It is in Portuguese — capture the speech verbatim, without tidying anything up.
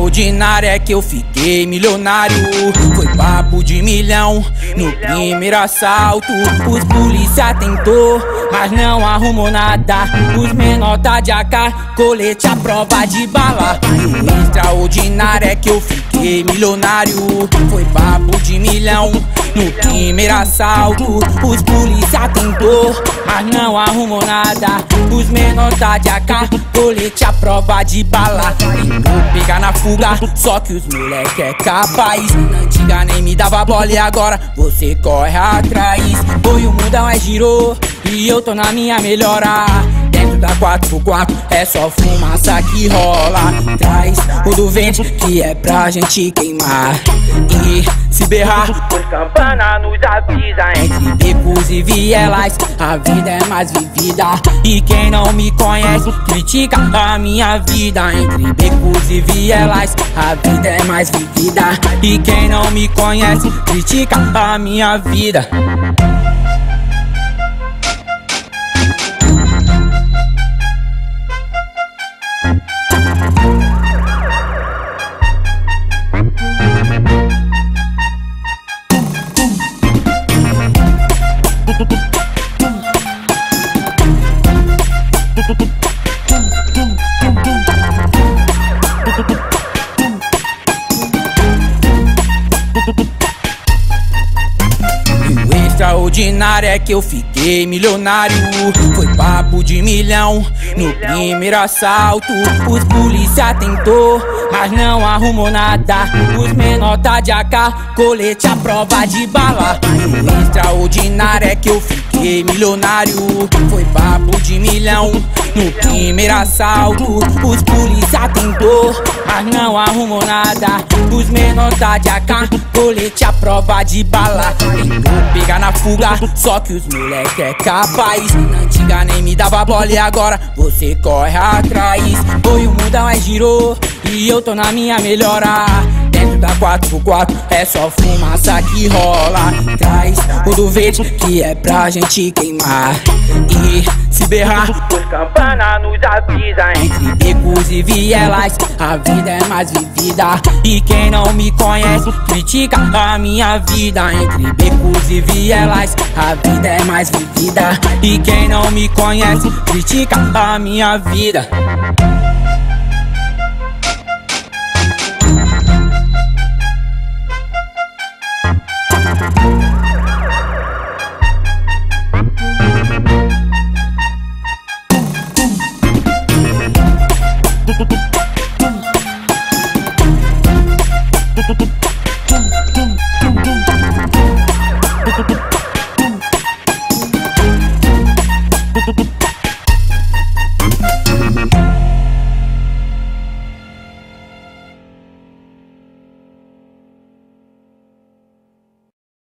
Extraordinário é que eu fiquei milionário. Foi papo de milhão no primeiro assalto. Os polícia tentou, mas não arrumou nada. Os menor tá de A K, colete à prova de bala. Extraordinário é que eu fiquei milionário. Foi papo de milhão no primeiro assalto. Os polícia tentou, mas não arrumou nada. Os menor tá de A K, colete à prova de bala. Tentou pegar na fuga, só que os moleque é capaz. Na antiga nem me dava bola e agora você corre atrás. Foi o mundo mais girou e eu tô na minha melhora. Dentro da quatro por quatro é só fumaça que rola. Traz o do vento que é pra gente queimar. E se berrar, os campana nos avisa. Entre becos e vielas a vida é mais vivida. E quem não me conhece critica a minha vida. Entre becos e vielas a vida é mais vivida. E quem não me conhece critica a minha vida. O extraordinário é que eu fiquei milionário. Foi papo de milhão no primeiro assalto. Os polícia tentou, mas não arrumou nada. Os menor tá de A K, colete à prova de bala. O extraordinário é que eu fiquei milionário. Foi papo de milhão no primeiro assalto. Os polícia tentou, mas não arrumou nada. Os menor tá de A K, colete à prova de bala. Tentou pegar na fuga, só que os moleque é capaz. Na antiga nem me dava bola e agora você corre atrás. Foi o mundo mais girou e eu tô na minha melhora. Dentro da quatro por quatro é só fumaça que rola. Traz o do verde que é pra gente queimar. E se berrar, os campana nos avisa. Entre becos e vielas a vida é mais vivida. E quem não me conhece critica a minha vida. Entre becos e vielas a vida é mais vivida. E quem não me conhece critica a minha vida.